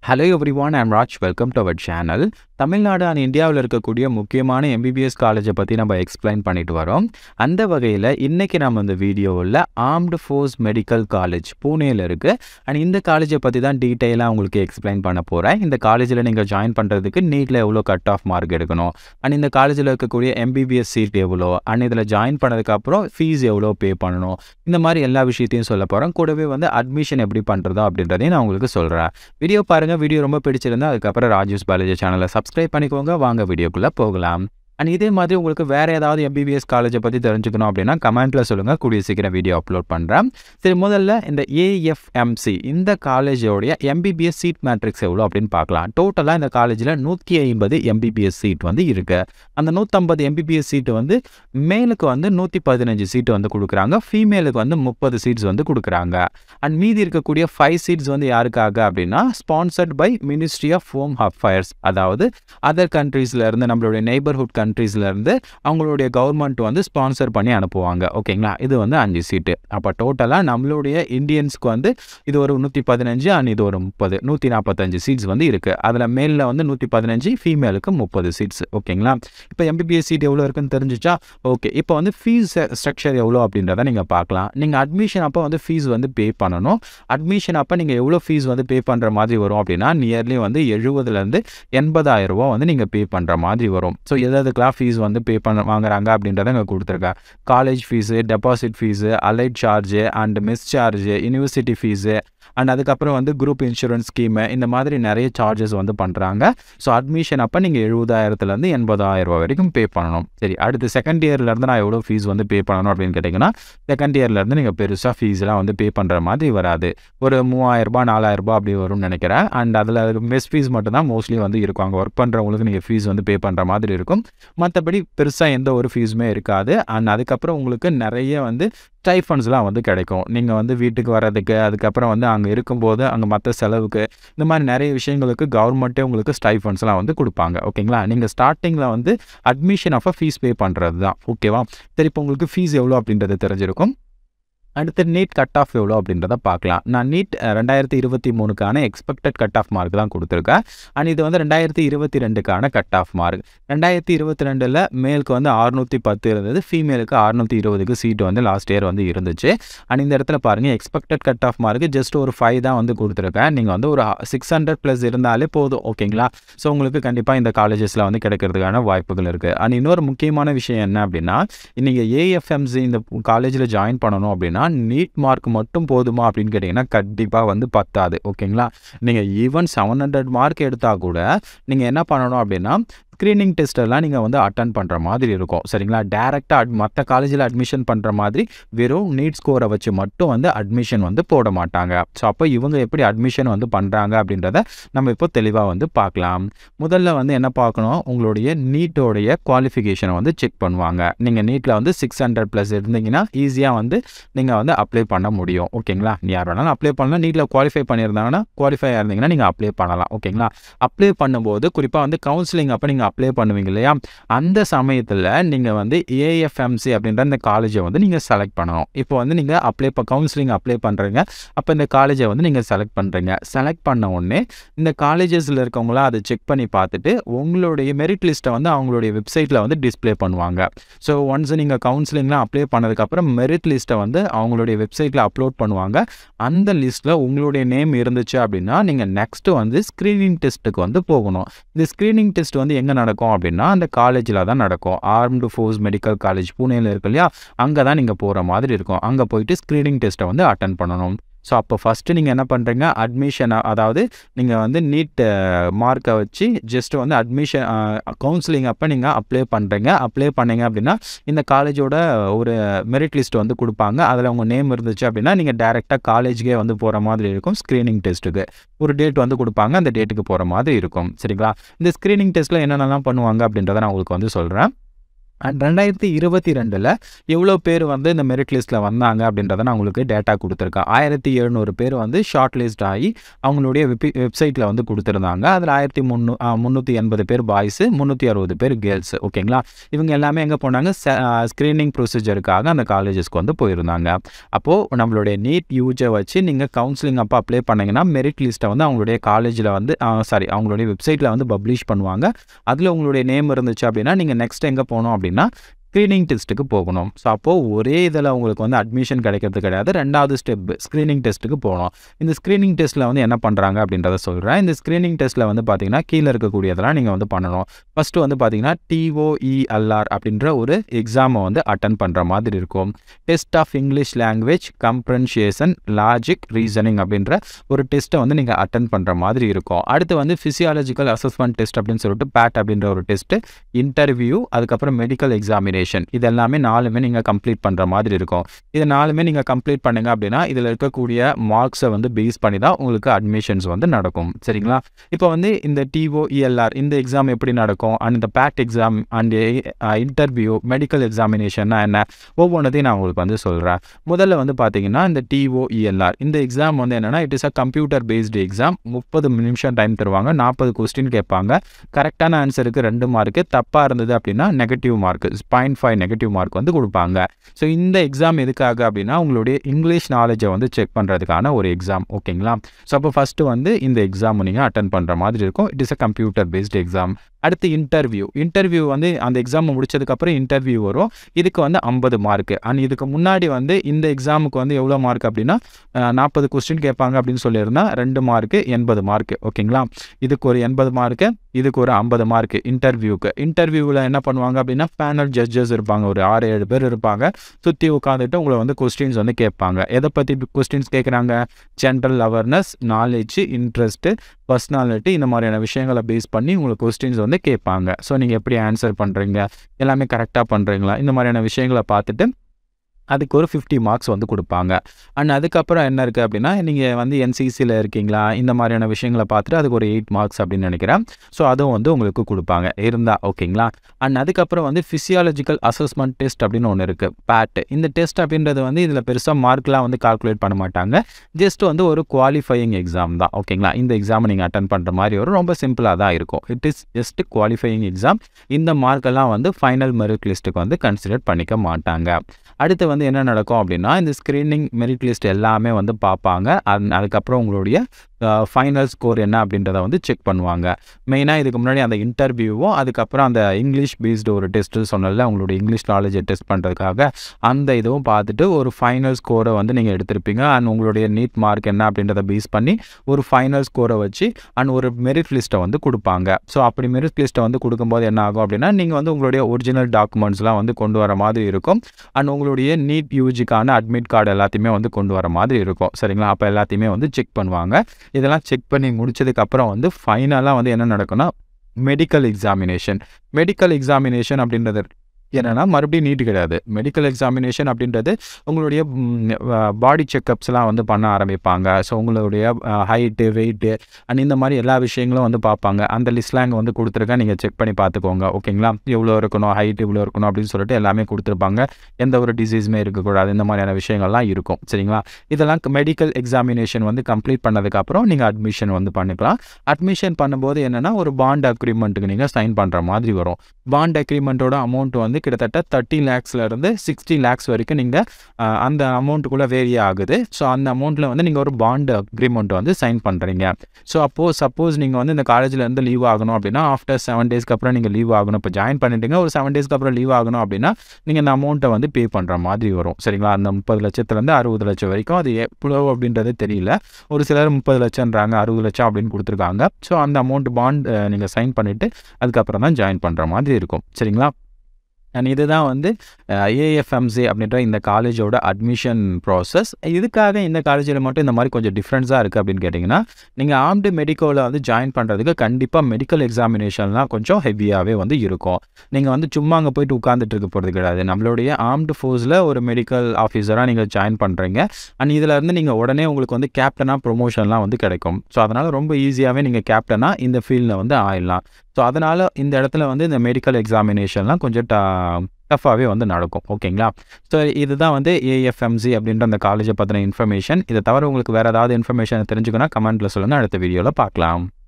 Hello everyone, I'm Raj. Welcome to our channel. Tamil Nadu and இந்தியாவில் இருக்கக்கூடிய முக்கியமான MBBS காலேஜை பற்றி நம்ம எக்ஸ்பிளைன் பண்ணிட்டு வரோம். அந்த வகையில் இன்றைக்கி நம்ம இந்த வீடியோவில் ஆர்ம்டு ஃபோர்ஸ் மெடிக்கல் காலேஜ் பூனேயில் இருக்குது. அண்ட் இந்த காலேஜை பற்றி தான் டீட்டெயிலாக உங்களுக்கு எக்ஸ்பிளைன் பண்ண போகிறேன். இந்த காலேஜில் நீங்கள் ஜாயின் பண்ணுறதுக்கு நீட்டில் எவ்வளோ கட் ஆஃப் மார்க் எடுக்கணும், அண்ட் இந்த காலேஜில் இருக்கக்கூடிய MBBS சீட் எவ்வளோ, அண்ட் இதில் ஜாயின் பண்ணதுக்கப்புறம் ஃபீஸ் எவ்வளோ பே பண்ணணும், இந்த மாதிரி எல்லா விஷயத்தையும் சொல்ல போகிறோம். கூடவே அட்மிஷன் எப்படி பண்ணுறதோ அப்படின்றதையும் நான் உங்களுக்கு சொல்கிறேன். வீடியோ பாருங்கள். வீடியோ ரொம்ப பிடிச்சிருந்தா அதுக்கப்புறம் ராஜூஸ் பாலாஜி சேனலை சப்ஸ்கிரைப் பண்ணிக்கோங்க. வாங்க வீடியோக்குள்ளே போகலாம். அண்ட் இதே மாதிரி உங்களுக்கு வேறு ஏதாவது MBBS காலேஜை பற்றி தெரிஞ்சுக்கணும் அப்படின்னா கமெண்ட்டில் சொல்லுங்கள். கூடிய சீக்கிரம் வீடியோ அப்லோட் பண்ணுறேன். சரி, முதல்ல இந்த AFMC இந்த காலேஜோடைய MBBS சீட் மேட்ரிக்ஸ் எவ்வளோ அப்படின்னு பார்க்கலாம். டோட்டலாக இந்த காலேஜில் 150 MBBS சீட் இருக்குது. அந்த 150 MBBS சீட்டு மேலுக்கு 115 சீட்டு கொடுக்குறாங்க. ஃபீமேலுக்கு 30 சீட்ஸ் கொடுக்குறாங்க. அண்ட் மீதி இருக்கக்கூடிய 5 சீட்ஸ் யாருக்காக அப்படின்னா sponsored by ministry of home affairs, அதாவது அதர் கண்ட்ரீஸ்லேருந்து நம்மளுடைய நெய்பர்ஹுட் கண்ட்ரீஸ்லேருந்து அவங்களுடைய கவர்மெண்ட் ஸ்பான்சர் பண்ணி அனுப்புவாங்க. ஓகேங்களா, இது 5 சீட்டு. அப்போ டோட்டலாக நம்மளுடைய இந்தியன்ஸ்க்கு இது ஒரு 115 அண்ட் இது ஒரு 30, 145 சீட்ஸ் இருக்குது. அதில் மேலில் 115, ஃபீமேலுக்கு 30 சீட்ஸ். ஓகேங்களா, இப்போ MBBS சீட் எவ்வளோ இருக்குன்னு தெரிஞ்சிச்சா? ஓகே, இப்போ ஃபீஸ் ஸ்ட்ரக்சர் எவ்வளோ அப்படின்றத நீங்கள் பார்க்கலாம். நீங்கள் அட்மிஷன் அப்போ ஃபீஸ் பே பண்ணணும். அட்மிஷன் அப்போ நீங்கள் எவ்வளோ ஃபீஸ் பே பண்ணுற மாதிரி வரும் அப்படின்னா நியர்லி 70,000 80,000 ரூபா நீங்கள் பே பண்ணுற மாதிரி வரும். ஸோ எதுக்கெல்லாம் ஃபீஸ் பே பண்ண வாங்குறாங்க அப்படின்றத இங்கே கொடுத்துருக்கேன். College fees, deposit fees, allied charge and mess charge, university fees, and அதுக்கப்புறம் குரூப் இன்சூரன்ஸ் ஸ்கீமு, இந்த மாதிரி நிறைய சார்ஜஸ் பண்ணுறாங்க. ஸோ அட்மிஷன் அப்போ நீங்கள் 70,000 80,000 ரூபா வரைக்கும் பே பண்ணணும். சரி, அடுத்து செகண்ட் இயர்லேருந்து நான் எவ்வளோ ஃபீஸ் பே பண்ணணும் அப்படின்னு கேட்டிங்கன்னா செகண்ட் இயர்லேருந்து நீங்கள் பெருசாக ஃபீஸ்லாம் பே பண்ணுற மாதிரி வராது. ஒரு 3,000 ரூபா 4,000 ரூபா அப்படி வரும்னு நினைக்கிறேன். அண்ட் அதில் மெஸ் ஃபீஸ் மட்டும் தான் மோஸ்ட்லி இருக்கும். அங்கே ஒர்க் பண்ணுறவங்களுக்கு நீங்கள் ஃபீஸ் பே பண்ணுற மாதிரி இருக்கும். மற்றபடி பெருசாக எந்த ஒரு ஃபீஸுமே இருக்காது. அண்ட் அதுக்கப்புறம் உங்களுக்கு நிறைய ஸ்டைஃபண்ட்ஸ்லாம் கிடைக்கும். நீங்கள் வீட்டுக்கு வர்றதுக்கு, அதுக்கப்புறம் அங்கே இருக்கும்போது அங்கே மற்ற செலவுக்கு, இந்த மாதிரி நிறைய விஷயங்களுக்கு கவர்மெண்ட்டே உங்களுக்கு ஸ்டைஃபண்ட்ஸ்லாம் கொடுப்பாங்க. ஓகேங்களா, நீங்கள் ஸ்டார்டிங்கில் அட்மிஷன் அப்போ ஃபீஸ் பே பண்ணுறது தான். ஓகேவா, சரி, இப்போ உங்களுக்கு ஃபீஸ் எவ்வளோ அப்படின்றது தெரிஞ்சிருக்கும். அடுத்து நீட் கட் ஆஃப் எவ்வளோ அப்படின்றத பார்க்கலாம். நான் நீட் 2023க்கான எக்ஸ்பெக்டட் கட் ஆஃப் மார்க் தான் கொடுத்துருக்கேன். அண்ட் இது 2022க்கான கட் ஆஃப் மார்க். 2022ல் மேலுக்கு 610 இருந்தது, ஃபீமேலுக்கு 620க்கு சீட்டு லாஸ்ட் இயர் இருந்துச்சு. அண்ட் இந்த இடத்துல பாருங்கள், expected cut off mark just ஒரு 5 தான் கொடுத்துருக்கேன். நீங்கள் ஒரு 600+ இருந்தாலே போதும். ஓகேங்களா, ஸோ உங்களுக்கு கண்டிப்பாக இந்த காலேஜஸில் கிடைக்கிறதுக்கான வாய்ப்புகள் இருக்குது. அண்ட் இன்னொரு முக்கியமான விஷயம் என்ன அப்படின்னா, நீங்கள் AFMC இந்த காலேஜில் ஜாயின் பண்ணணும் அப்படின்னா நீட் மார்க் மட்டும் போதுமா அப்படின்னு கேட்டிங்கன்னா கண்டிப்பாக பத்தாது. ஓகேங்களா, நீங்கள் ஈவன் 700 மார்க் எடுத்தால் கூட நீங்கள் என்ன பண்ணணும் அப்படின்னா ஸ்க்ரீனிங் டெஸ்ட்டெல்லாம் நீங்கள் அட்டன் பண்ணுற மாதிரி இருக்கும். சரிங்களா, டேரெக்டாக மற்ற காலேஜில் அட்மிஷன் பண்ணுற மாதிரி வெறும் நீட் ஸ்கோரை வச்சு மட்டும் அட்மிஷன் போட மாட்டாங்க. ஸோ அப்போ இவங்க எப்படி அட்மிஷன் பண்ணுறாங்க அப்படின்றத நம்ம இப்போ தெளிவாக பார்க்கலாம். முதல்ல என்ன பார்க்கணும், உங்களுடைய நீட்டோடைய குவாலிஃபிகேஷனை செக் பண்ணுவாங்க. நீங்கள் நீட்டில் 600+ இருந்தீங்கன்னா ஈஸியாக நீங்கள் அப்ளை பண்ண முடியும். ஓகேங்களா, யார் வேணாலும் அப்ளை பண்ணலாம். நீட்டில் குவாலிஃபை பண்ணியிருந்தாங்கன்னா, குவாலிஃபை இருந்தீங்கன்னா நீங்கள் அப்ளை பண்ணலாம். ஓகேங்களா, அப்ளை பண்ணும்போது குறிப்பாக கவுன்சிலிங் அப்போ நீங்கள் அப்ளை பண்ணுவீங்க இல்லையா, அந்த சமயத்தில் நீங்கள் AFMC அப்படின்ற இந்த காலேஜை நீங்கள் செலக்ட் பண்ணணும். இப்போ நீங்கள் கவுன்சிலிங் அப்ளை பண்ணுறீங்க, அப்போ இந்த காலேஜை நீங்கள் செலக்ட் பண்ணுறீங்க. செலக்ட் பண்ண உடனே இந்த காலேஜஸில் இருக்கவங்களாம் அதை செக் பண்ணி பார்த்துட்டு உங்களுடைய மெரிட் லிஸ்ட்டை அவங்களுடைய வெப்சைட்டில் டிஸ்பிளே பண்ணுவாங்க. ஸோ ஒன்ஸ் நீங்கள் கவுன்சிலிங்லாம் அப்ளை பண்ணதுக்கப்புறம் மெரிட் லிஸ்ட்டை அவங்களுடைய வெப்சைட்டில் அப்லோட் பண்ணுவாங்க. அந்த லிஸ்ட்டில் உங்களுடைய நேம் இருந்துச்சு அப்படின்னா நீங்கள் நெக்ஸ்ட்டு ஸ்க்ரீனிங் டெஸ்ட்டுக்கு போகணும். இந்த ஸ்க்ரீனிங் டெஸ்ட் எங்கே நடக்கும் அப்படின்னா அந்த காலேஜில் தான் நடக்கும். ஆர்ம்டு ஃபோர்ஸ் மெடிக்கல் காலேஜ் பூனேயில் இருக்கு இல்லையா, அங்கே தான் நீங்கள் போகிற மாதிரி இருக்கும். அங்கே போயிட்டு ஸ்க்ரீனிங் டெஸ்ட்டை அட்டன் பண்ணணும். ஸோ அப்போ ஃபஸ்ட்டு நீங்கள் என்ன பண்ணுறீங்க, அட்மிஷன், அதாவது நீங்கள் நீட் மார்க்கை வச்சு ஜஸ்ட்டு அட்மிஷன் கவுன்சிலிங் அப்போ நீங்கள் அப்ளை பண்ணுறீங்க. அப்ளை பண்ணீங்க அப்படின்னா இந்த காலேஜோட ஒரு மெரிட் லிஸ்ட் கொடுப்பாங்க. அதில் உங்கள் நேம் இருந்துச்சு அப்படின்னா நீங்கள் டேரெக்டாக காலேஜுக்கே போகிற மாதிரி இருக்கும். ஸ்க்ரீனிங் டெஸ்ட்டுக்கு ஒரு டேட் கொடுப்பாங்க, அந்த டேட்டுக்கு போகிற மாதிரி இருக்கும். சரிங்களா, இந்த ஸ்க்ரீனிங் டெஸ்ட்டில் என்னென்னலாம் பண்ணுவாங்க அப்படின்றத நான் உங்களுக்கு சொல்கிறேன். அண்ட் 2022 எவ்வளோ பேர் வந்து இந்த மெரிட் லிஸ்ட்டில் வந்தாங்க அப்படின்றத நான் உங்களுக்கு டேட்டா கொடுத்துருக்கேன். 1700 பேர் வந்து ஷார்ட் லிஸ்ட் ஆகி அவங்களுடைய வெப்சைட்டில் வந்து கொடுத்துருந்தாங்க. அதில் 1380 பேர் பாய்ஸு, 360 பேர் கேர்ள்ஸு. ஓகேங்களா? இவங்க எல்லாமே எங்கே போனாங்க? ஸ்க்ரீனிங் ப்ரொசீஜருக்காக அந்த காலேஜஸ்க்கு வந்து போயிருந்தாங்க. அப்போது நம்மளுடைய நீட் யூஜை வச்சு நீங்கள் கவுன்சிலிங் அப்போ அப்ளை பண்ணிங்கன்னா மெரிட் லிஸ்ட்டை வந்து அவங்களுடைய காலேஜில் வந்து அவங்களுடைய வெப்சைட்டில் வந்து பப்ளிஷ் பண்ணுவாங்க. அதில் உங்களுடைய நேம் இருந்துச்சு அப்படின்னா நீங்கள் நெக்ஸ்ட் எங்கே போகணும் அப்படின்னா ஸ்க்ரீனிங் டெஸ்ட்டுக்கு போகணும். ஸோ அப்போது ஒரே இதில் உங்களுக்கு வந்து அட்மிஷன் கிடைக்கிறது கிடையாது. 2வது ஸ்டெப் ஸ்க்ரீனிங் டெஸ்ட்டுக்கு போகணும். இந்த ஸ்க்ரீனிங் டெஸ்ட்டில் வந்து என்ன பண்ணுறாங்க அப்படின்றத சொல்கிறேன். இந்த ஸ்க்ரீனிங் டெஸ்ட்டில் வந்து பார்த்தீங்கன்னா கீழே இருக்கக்கூடியதெல்லாம் நீங்கள் வந்து பண்ணணும். ஃபஸ்ட்டு வந்து பார்த்தீங்கன்னா TOELR அப்படின்ற ஒரு எக்ஸாமை வந்து அட்டன் பண்ணுற மாதிரி இருக்கும். Test of English language comprehension logic reasoning அப்படின்ற ஒரு டெஸ்ட்டை வந்து நீங்கள் அட்டன் பண்ணுற மாதிரி இருக்கும். அடுத்து வந்து ஃபிசியாலஜிக்கல் அசஸ்மெண்ட் டெஸ்ட் அப்படின்னு சொல்லிட்டு PAT அப்படின்ற ஒரு டெஸ்ட்டு, இன்டர்வியூ, அதுக்கப்புறம் மெடிக்கல் எக்ஸாமினேஷன், இது எல்லாமே 4மே நீங்கள் கம்ப்ளீட் பண்ணுற மாதிரி இருக்கும். இது 4மே நீங்கள் கம்ப்ளீட் பண்ணுங்க அப்படின்னா இதில் இருக்கக்கூடிய மார்க்ஸை வந்து பேஸ் பண்ணி தான் உங்களுக்கு அட்மிஷன்ஸ் வந்து நடக்கும். சரிங்களா? இப்போ வந்து இந்த TOELR இந்த எக்ஸாம் எப்படி நடக்கும், அண்ட் இந்த PAT exam and interview, medical எக்ஸாமினேஷன்னா என்ன, ஒவ்வொன்றதையும் நான் உங்களுக்கு வந்து சொல்கிறேன். முதல்ல வந்து பார்த்தீங்கன்னா இந்த TOELR இந்த எக்ஸாம் வந்து என்னென்னா it is a computer based exam. 30 நிமிஷம் டைம் தருவாங்க. 40 கொஸ்டின் கேட்பாங்க. கரெக்டான ஆன்சருக்கு 2 மார்க்கு, தப்பாக இருந்தது அப்படின்னா நெகட்டிவ் மார்க்கு 0.5 நெகட்டிவ் மார்க் வந்து கொடுப்பாங்க. ஸோ இந்த எக்ஸாம் எதுக்காக அப்படின்னா உங்களுடைய இங்கிலீஷ் நாலேஜை வந்து செக் பண்ணுறதுக்கான ஒரு எக்ஸாம். ஓகேங்களா? ஸோ அப்போ ஃபஸ்ட்டு வந்து இந்த எக்ஸாம் நீங்கள் அட்டன் பண்ணுற மாதிரி இருக்கும். It is a computer based exam. அடுத்து இன்டர்வியூ வந்து அந்த எக்ஸாம் முடிச்சதுக்கப்புறம் இன்டர்வியூ வரும். இதுக்கு வந்து 50 மார்க்கு. அண்ட் இதுக்கு முன்னாடி வந்து இந்த எக்ஸாமுக்கு வந்து எவ்வளோ மார்க் அப்படின்னா 40 கொஸ்டின் கேட்பாங்க அப்படின்னு சொல்லியிருந்தா 2 மார்க்கு 80 மார்க்கு. ஓகேங்களா? இதுக்கு ஒரு 80 மார்க்கு, இதுக்கு ஒரு 50 மார்க்கு இன்டர்வியூக்கு. இன்டர்வியூவில் என்ன பண்ணுவாங்க அப்படின்னா பேனல் ஜட்ஜஸ் இருப்பாங்க. ஒரு 6-7 பேர் இருப்பாங்க. சுற்றி உட்காந்துட்டு உங்களை வந்து கொஸ்டின்ஸ் வந்து கேட்பாங்க. எதை பற்றி கொஸ்டின்ஸ் கேட்குறாங்க? General awareness, knowledge, interest, personality, இந்த மாதிரியான விஷயங்களை பேஸ் பண்ணி உங்களுக்கு கொஸ்டின்ஸ் வந்து கேட்பாங்க. ஸோ நீங்கள் எப்படி ஆன்சர் பண்ணுறீங்க, எல்லாமே கரெக்டாக பண்ணுறீங்களா, இந்த மாதிரியான விஷயங்களை பார்த்துட்டு அதுக்கு ஒரு 50 மார்க்ஸ் வந்து கொடுப்பாங்க. அண்ட் அதுக்கப்புறம் என்ன இருக்குது அப்படின்னா நீங்கள் வந்து NCCயில் இருக்கீங்களா, இந்த மாதிரியான விஷயங்களை பார்த்துட்டு அதுக்கு ஒரு 8 மார்க்ஸ் அப்படின்னு நினைக்கிறேன். ஸோ அதுவும் வந்து உங்களுக்கு கொடுப்பாங்க இருந்தால். ஓகேங்களா? அண்ட் அதுக்கப்புறம் வந்து ஃபிசியாலஜிக்கல் அசஸ்மெண்ட் டெஸ்ட் அப்படின்னு ஒன்று இருக்குது, PAT. இந்த டெஸ்ட் அப்படின்றது வந்து இதில் பெருசாக மார்க்லாம் வந்து கால்குலேட் பண்ண மாட்டாங்க. ஜஸ்ட் வந்து ஒரு குவாலிஃபையிங் எக்ஸாம் தான். ஓகேங்களா? இந்த எக்ஸாமை நீங்கள் அட்டன் பண்ணுற மாதிரி வரும். ரொம்ப சிம்பிளாக தான் இருக்கும். It is just qualifying exam. இந்த மார்க்கெல்லாம் வந்து ஃபைனல் மெரிட் லிஸ்ட்டுக்கு வந்து கன்சிடர் பண்ணிக்க மாட்டாங்க. அடுத்து வந்து என்ன நடக்கும் அப்படின்னா இந்த ஸ்க்ரீனிங் மெரிட் லிஸ்ட் எல்லாமே வந்து பார்ப்பாங்க. அதுக்கப்புறம் உங்களுடைய ஃபைனல் ஸ்கோர் என்ன அப்படின்றத வந்து செக் பண்ணுவாங்க. மெயினாக இதுக்கு முன்னாடி அந்த இன்டர்வியூவும் அதுக்கப்புறம் அந்த இங்கிலீஷ் பேஸ்டு ஒரு டெஸ்ட்டு சொன்னல உங்களுடைய இங்கிலீஷ் நாலேஜை டெஸ்ட் பண்ணுறதுக்காக அந்த இதுவும் பார்த்துட்டு ஒரு ஃபைனல் ஸ்கோரை வந்து நீங்கள் எடுத்திருப்பீங்க. அண்ட் உங்களுடைய நீட் மார்க் என்ன அப்படின்றத பேஸ் பண்ணி ஒரு ஃபைனல் ஸ்கோரை வச்சு அண்ட் ஒரு மெரிட் லிஸ்ட்டை வந்து கொடுப்பாங்க. ஸோ அப்படி மெரிட் லிஸ்ட்டை வந்து கொடுக்கும்போது என்ன ஆகும் அப்படின்னா நீங்கள் வந்து உங்களுடைய ஒரிஜினல் டாக்குமெண்ட்ஸ்லாம் வந்து கொண்டு வர மாதிரி இருக்கும். அண்ட் உங்களுடைய நீட் யூஜிக்கான அட்மிட் கார்டு எல்லாத்தையுமே வந்து கொண்டு வர மாதிரி இருக்கும். சரிங்களா? அப்போ எல்லாத்தையுமே வந்து செக் பண்ணுவாங்க. இதெல்லாம் செக் பண்ணி முடிச்சதுக்கப்புறம் வந்து ஃபைனலாக வந்து என்ன நடக்கும்னா மெடிக்கல் எக்ஸாமினேஷன் அப்படின்றது என்னென்னா மறுபடியும் நீட் கிடையாது. மெடிக்கல் எக்ஸாமினேஷன் அப்படின்றது உங்களுடைய பாடி செக்கப்ஸ்லாம் வந்து பண்ண ஆரம்பிப்பாங்க. ஸோ உங்களுடைய ஹைட்டு, வெயிட்டு அண்ட் இந்த மாதிரி எல்லா விஷயங்களும் வந்து பார்ப்பாங்க. அந்த லிஸ்ட்லாம் இங்கே வந்து கொடுத்துருக்கேன், நீங்கள் செக் பண்ணி பார்த்துக்கோங்க. ஓகேங்களா? இவ்வளோ இருக்கணும், ஹைட் இவ்வளோ இருக்கணும் அப்படின்னு சொல்லிட்டு எல்லாமே கொடுத்துருப்பாங்க. எந்த ஒரு டிசீஸுமே இருக்கக்கூடாது, இந்த மாதிரியான விஷயங்கள்லாம் இருக்கும். சரிங்களா? இதெல்லாம் மெடிக்கல் எக்ஸாமினேஷன் வந்து கம்ப்ளீட் பண்ணதுக்கப்புறம் நீங்கள் அட்மிஷன் வந்து பண்ணிக்கலாம். அட்மிஷன் பண்ணும்போது என்னென்னா ஒரு பாண்ட் அக்ரிமெண்ட்டுக்கு நீங்கள் சைன் பண்ணுற மாதிரி வரும். பாண்ட் அக்ரிமெண்ட்டோட அமௌண்ட் வந்து கிட்டத்தட்ட 30 lakhsலேருந்து 60 lakhs வரைக்கும் நீங்கள் அந்த அமௌண்ட்டுக்குள்ளே வேரி ஆகுது. ஸோ அந்த அமௌண்ட்டில் வந்து நீங்கள் ஒரு பாண்ட் அக்ரிமெண்ட் வந்து சைன் பண்ணுறீங்க. ஸோ அப்போது சப்போஸ் நீங்கள் வந்து இந்த காலேஜிலேருந்து லீவ் ஆகணும் அப்படின்னா ஆஃப்டர் 7 daysக்கு அப்புறம் நீங்கள் லீவ் ஆகணும். இப்போ ஜாயின் பண்ணிட்டீங்க, ஒரு 7 daysக்கு அப்புறம் லீவ் ஆகணும் அப்படின்னா நீங்கள் அந்த அமௌண்ட்டை வந்து பே பண்ணுற மாதிரி வரும். சரிங்களா? அந்த 30 லட்சத்துலேருந்து 60 லட்சம் வரைக்கும். அது எவ்வளோ அப்படின்றது தெரியல. ஒரு சிலர் 30 லட்சம்ன்றாங்க, 60 லட்சம் அப்படின்னு கொடுத்துருக்காங்க. ஸோ அந்த அமௌண்ட் பாண்ட் நீங்கள் சைன் பண்ணிவிட்டு அதுக்கப்புறம் தான் ஜாயின் பண்ணுற மாதிரி இருக்கும். சரிங்களா? அண்ட் இதுதான் வந்து AFMC அப்படின்ற இந்த காலேஜோட அட்மிஷன் ப்ராசஸ். இதுக்காக இந்த காலேஜில் மட்டும் இந்த மாதிரி கொஞ்சம் டிஃப்ரென்ஸாக இருக்குது அப்படின்னு கேட்டிங்கன்னா நீங்கள் ஆர்ம்டு மெடிக்கோவில் வந்து ஜாயின் பண்ணுறதுக்கு கண்டிப்பாக மெடிக்கல் எக்ஸாமினேஷன்லாம் கொஞ்சம் ஹெவியாகவே வந்து இருக்கும். நீங்கள் வந்து சும்மா அங்கே போய்ட்டு உட்காந்துட்டு இருக்க போகிறது கிடையாது. நம்மளுடைய ஆர்ம்டு ஃபோர்ஸில் ஒரு மெடிக்கல் ஆஃபீஸராக நீங்கள் ஜாயின் பண்ணுறீங்க. அண்ட் இதில் இருந்து நீங்கள் உடனே உங்களுக்கு வந்து கேப்டனாக ப்ரொமோஷன்லாம் வந்து கிடைக்கும். ஸோ அதனால் ரொம்ப ஈஸியாகவே நீங்கள் கேப்டனாக இந்த ஃபீல்டில் வந்து ஆயிடலாம். ஸோ அதனால் இந்த இடத்துல வந்து இந்த மெடிக்கல் எக்ஸாமினேஷன்லாம் கொஞ்சம் டஃப்பாகவே வந்து நடக்கும். ஓகேங்களா? ஸோ இதுதான் வந்து AFMC அப்படின்ற அந்த காலேஜை பற்றின இன்ஃபர்மேஷன். இதை தவிர உங்களுக்கு வேறு ஏதாவது இன்ஃபர்மேஷன் தெரிஞ்சுக்கணும் கமெண்ட்டில் சொல்லுங்கள். அடுத்த வீடியோவில் பார்க்கலாம்.